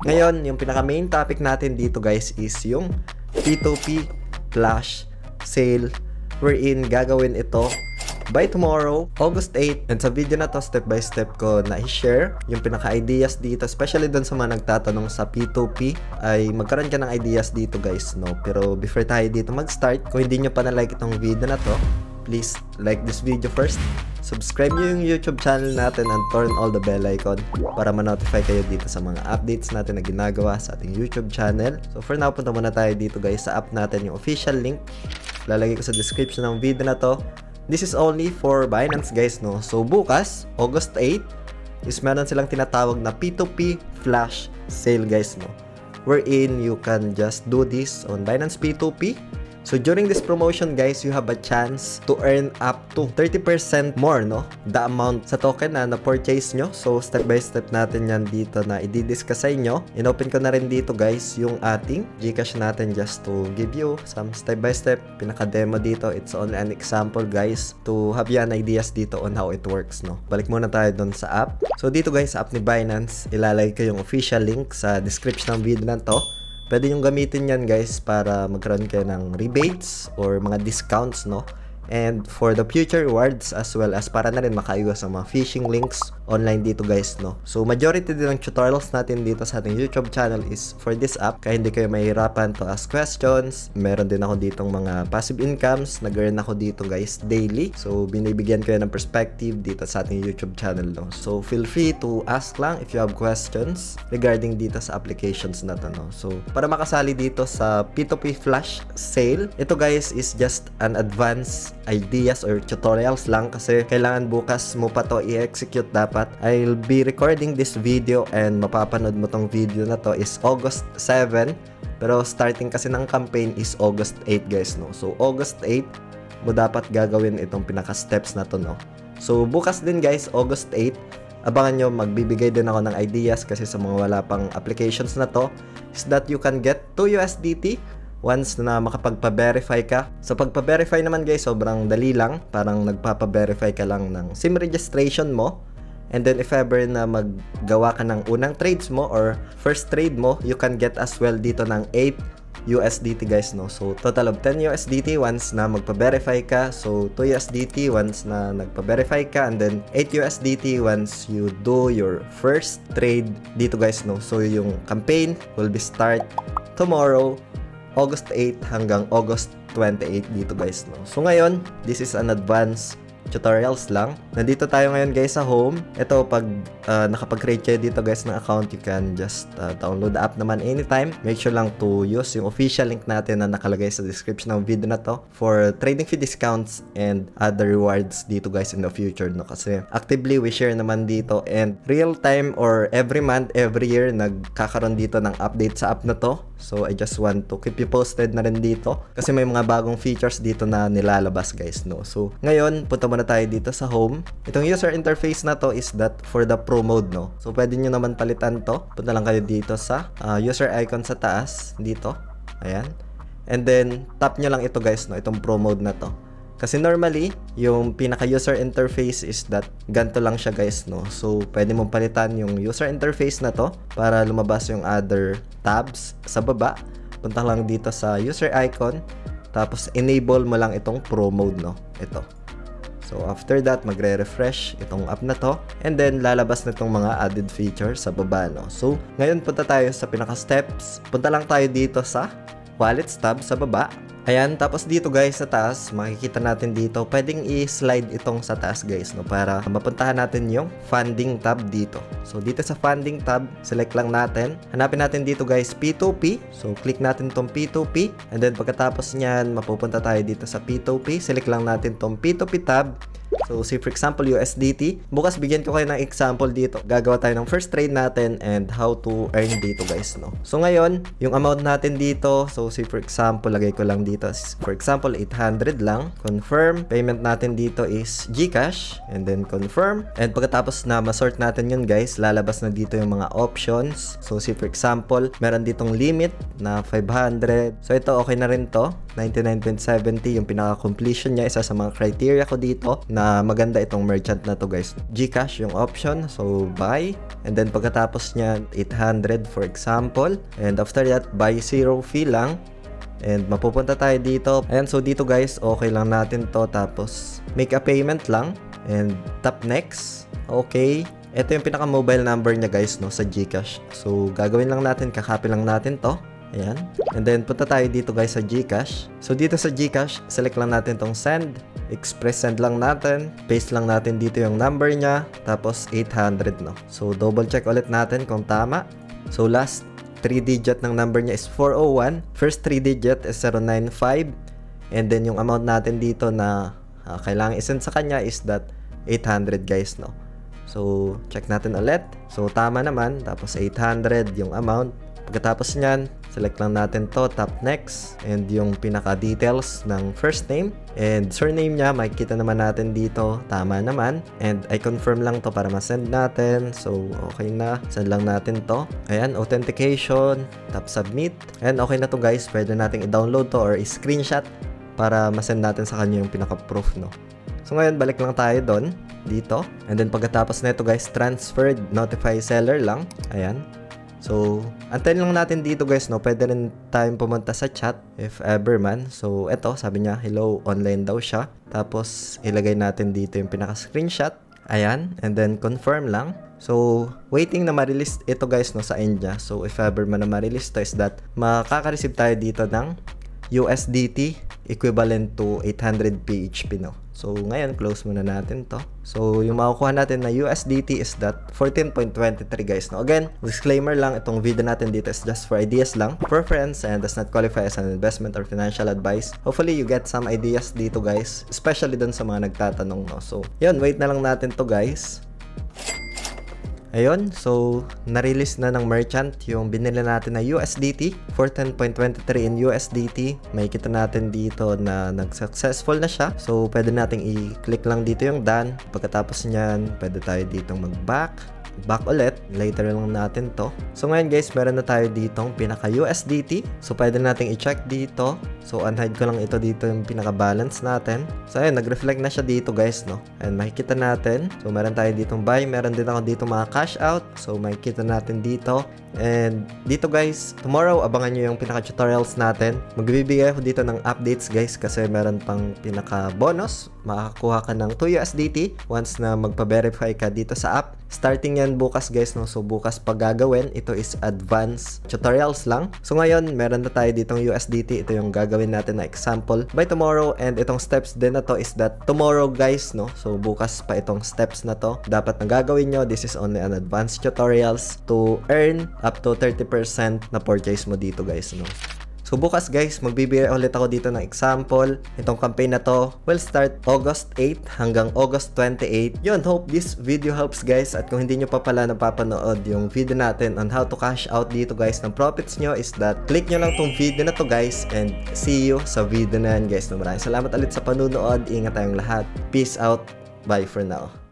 Ngayon, yung pinaka main topic natin dito guys is yung P2P flash sale wherein gagawin ito by tomorrow, August 8. And sa video na to, step by step ko na i-share yung pinaka-ideas dito, especially dun sa mga nagtatanong sa P2P, ay magkaroon ka ng ideas dito guys, no? Pero before tayo dito mag-start, kung hindi nyo pa na-like itong video na to, please like this video first. Subscribe nyo yung YouTube channel natin and turn all the bell icon para ma-notify kayo dito sa mga updates natin na ginagawa sa ating YouTube channel. So for now, punta muna tayo dito guys sa app natin, yung official link. Lalagay ko sa description ng video na to. This is only for Binance guys, no? So bukas, August 8, is meron silang tinatawag na P2P flash sale guys, no? Wherein you can just do this on Binance P2P. So during this promotion guys, you have a chance to earn up to 30% more, no? The amount sa token na na-purchase nyo. So step by step natin yan dito na i-discuss sa inyo. Inopen ko na rin dito guys yung ating Gcash natin just to give you some step by step pinaka-demo dito. It's only an example guys to have yan ideas dito on how it works, no? Balik muna tayo dun sa app. So dito guys sa app ni Binance, ilalagay ko yung official link sa description ng video na to. Pwede nyo gamitin yan guys para magkaroon kayo ng rebates or mga discounts, no? And for the future rewards as well as para na rin makaiwas sa mga phishing links online dito guys, no? So majority din ng tutorials natin dito sa ating YouTube channel is for this app, kaya hindi kayo mahirapan to ask questions. Meron din ako ditong mga passive incomes, nag-earn ako dito guys daily. So binibigyan kayo ng perspective dito sa ating YouTube channel, no? So feel free to ask lang if you have questions regarding dito sa applications na to, no? So para makasali dito sa P2P flash sale, ito guys is just an advance ideas or tutorials lang kasi kailangan bukas mo pa to i-execute dapat. I'll be recording this video and mapapanood mo tong video na to is August 7, pero starting kasi ng campaign is August 8 guys, no? So August 8 mo dapat gagawin itong pinaka steps na to, no? So bukas din guys, August 8, abangan nyo, magbibigay din ako ng ideas kasi sa mga wala pang applications na to is that you can get 2 USDT once na makapagpa-verify ka. So pagpa-verify naman guys, sobrang dali lang. Parang nagpapa-verify ka lang ng SIM registration mo. And then if ever na maggawa ka ng unang trades mo or first trade mo, you can get as well dito ng 8 USDT guys, no? So total of 10 USDT once na magpa-verify ka. So 2 USDT once na nagpa-verify ka, and then 8 USDT once you do your first trade dito guys, no? So yung campaign will be start tomorrow, August 8 hanggang August 28 dito guys, no? So ngayon, this is an advanced tutorials lang. Nandito tayo ngayon guys sa home. Ito, pag nakapag-create kayo dito guys ng account, you can just download the app naman anytime. Make sure lang to use yung official link natin na nakalagay sa description ng video na to for trading fee discounts and other rewards dito guys in the future, no? Kasi actively we share naman dito and real time or every month, every year nagkakaroon dito ng update sa app na to. So I just want to keep you posted na rin dito kasi may mga bagong features dito na nilalabas guys, no? So ngayon, punta muna tayo dito sa home. Itong user interface na to is that for the pro mode, no? So pwede nyo naman palitan to. Punta lang kayo dito sa user icon sa taas dito. Ayan. And then tap nyo lang ito guys, no? Itong pro mode na to. Kasi normally, yung pinaka-user interface is that ganito lang siya guys, no? So, pwede mong palitan yung user interface na to para lumabas yung other tabs sa baba. Punta lang dito sa user icon, tapos enable mo lang itong pro mode, no? Ito. So, after that, magre-refresh itong app na to. And then, lalabas na itong mga added features sa baba, no? So, ngayon punta tayo sa pinaka-steps. Punta lang tayo dito sa Wallets tab sa baba. Ayan, tapos dito guys sa taas, makikita natin dito, pwedeng i-slide itong sa taas guys, no, para mapuntahan natin yung funding tab dito. So dito sa funding tab, select lang natin. Hanapin natin dito guys P2P. So click natin tong P2P, and then pagkatapos niyan, mapupunta tayo dito sa P2P. Select lang natin tong P2P tab. So, say for example, USDT. Bukas bigyan ko kayo ng example dito. Gagawa tayo ng first trade natin and how to earn dito guys, no? So, ngayon, yung amount natin dito, so say for example, lagay ko lang dito. For example, 800 lang. Confirm. Payment natin dito is Gcash. And then confirm. And pagkatapos na masort natin yun guys, lalabas na dito yung mga options. So, say for example, meron ditong limit na 500. So, ito okay na rin to. 99.70 yung pinaka-completion niya. Isa sa mga criteria ko dito na maganda itong merchant na to guys. GCash yung option, so buy. And then pagkatapos niya 800 for example. And after that, buy 0 fee lang. And mapupunta tayo dito. Ayan, so dito guys, okay lang natin to. Tapos make a payment lang. And tap next. Okay. Ito yung pinaka-mobile number niya guys, no, sa GCash. So gagawin lang natin, kakopy lang natin to. Ayan. And then punta tayo dito guys sa GCash. So dito sa GCash, select lang natin tong send. Express send lang natin. Paste lang natin dito yung number niya. Tapos 800, no. So double check ulit natin kung tama. So last 3 digit ng number niya is 401. First 3 digit is 095. And then yung amount natin dito na kailangan isend sa kanya is that 800 guys, no. So check natin ulit. So tama naman. Tapos 800 yung amount. Pagkatapos nyan, select lang natin to, tap next, and yung pinaka-details ng first name and surname niya, makikita naman natin dito, tama naman, and I confirm lang to para ma-send natin. So okay na, send lang natin to. Ayan, authentication, tap submit, and okay na to guys. Pwede nating i-download to or i-screenshot para ma-send natin sa kanya yung pinaka-proof, no. So ngayon, balik lang tayo doon, dito, and then pagkatapos na ito guys, transferred, notify seller lang. Ayan. So, antayin lang natin dito guys, no. Pwede rin tayong pumunta sa chat if ever man. So, eto, sabi niya, hello, online daw siya. Tapos, ilagay natin dito yung pinaka-screenshot. Ayan, and then confirm lang. So, waiting na ma-release ito guys, no, sa India. So, if ever man na ma-release to is that makaka-receive tayo dito ng USDT equivalent to 800 PHP, no. So, ngayon, close muna natin to. So, yung makukuha natin na USDT is that 14.23 guys, no. Again, disclaimer lang, itong video natin dito is just for ideas lang, for friends, and does not qualify as an investment or financial advice. Hopefully, you get some ideas dito guys, especially dun sa mga nagtatanong, no. So, yun, wait na lang natin to guys. Ayun, so na-release na ng merchant yung binili natin na USDT for 10.23 in USDT. May kita natin dito na nag-successful na siya. So pwede nating i-click lang dito yung done. Pagkatapos niyan, pwede tayo ditong mag-back ulit. Later lang natin to. So ngayon guys, meron na tayo ditong pinaka USDT. So pwede nating i-check dito. So unhide ko lang ito dito yung pinaka balance natin. So ayun, nag-reflect na siya dito guys, no. And makikita natin. So meron tayo ditong buy, meron din ako dito mga cash out. So makikita natin dito. And dito guys, tomorrow abangan nyo yung pinaka tutorials natin. Magbibigay ako dito ng updates guys kasi meron pang pinaka bonus. Makakakuha ka ng 2 USDT once na magpa-verify ka dito sa app. Starting yan bukas guys, no. So bukas pag gagawin, ito is advanced tutorials lang. So ngayon, meron na tayo ditong USDT. Ito yung gagawin natin na example by tomorrow. And itong steps din na to is that tomorrow guys, no. So bukas pa itong steps na to. Dapat na gagawin nyo. This is only an advanced tutorials to earn up to 30% na purchase mo dito guys, no. So bukas guys, magbibigay ulit ako dito ng example. Itong campaign na to will start August 8 hanggang August 28. Yun, hope this video helps guys. At kung hindi nyo pa pala napapanood yung video natin on how to cash out dito guys ng profits nyo is that click nyo lang tong video na to guys and see you sa video na yan guys. Maraming salamat ulit sa panunood. Ingat tayong lahat. Peace out. Bye for now.